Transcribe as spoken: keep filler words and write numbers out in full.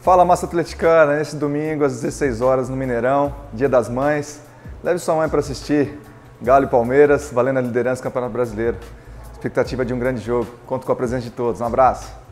Fala, massa atleticana, nesse domingo às dezesseis horas no Mineirão, Dia das Mães. Leve sua mãe para assistir Galo e Palmeiras, valendo a liderança do Campeonato Brasileiro. Expectativa de um grande jogo. Conto com a presença de todos. Um abraço.